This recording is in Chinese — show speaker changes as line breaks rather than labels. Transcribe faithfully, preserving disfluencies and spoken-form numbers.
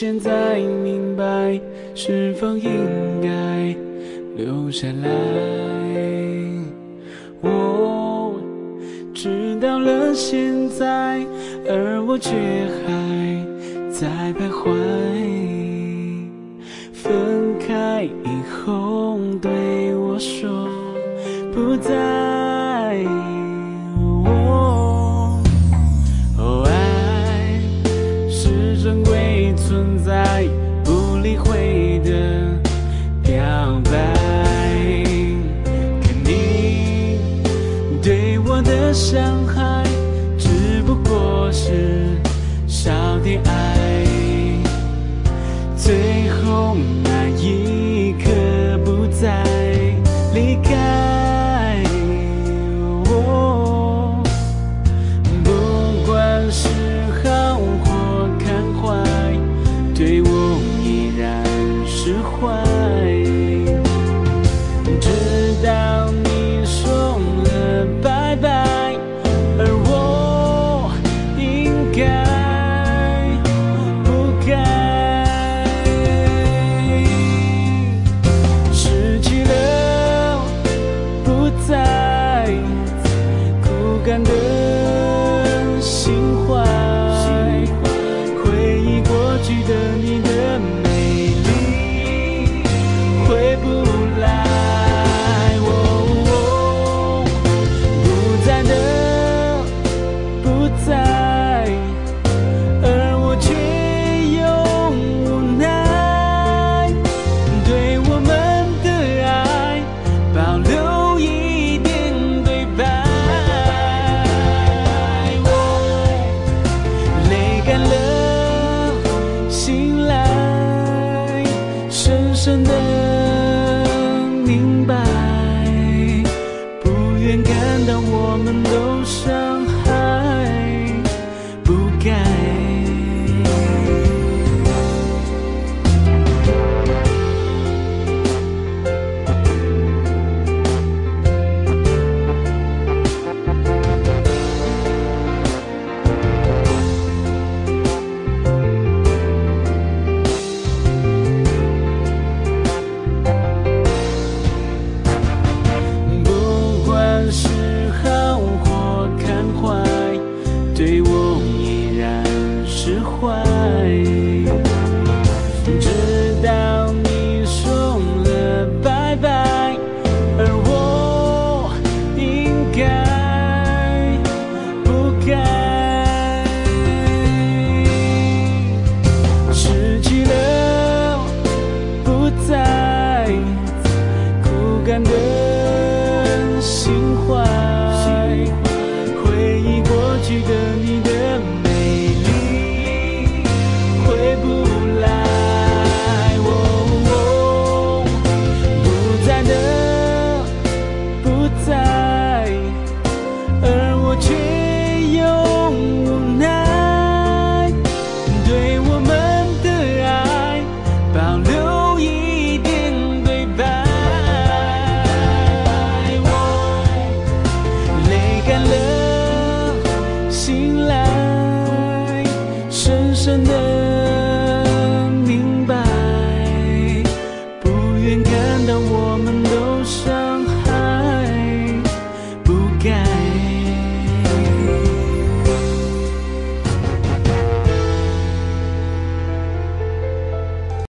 现在明白，是否应该留下来。我知道了现在，而我却还在徘徊。分开以后对我说不再。哦，爱是珍贵存在，不理会的表白。看你对我的伤害，只不过是少点爱。最后那一刻不再离开。哦，不管是好或看坏，对我依然释怀。直到你说了拜拜，而我应该不该。失去了不再枯干的心怀，回忆过去的你的美丽回不来。哦，不在的不在，而我却又无奈。对我们的爱保留一点对白。哦，泪干了，醒来，深深的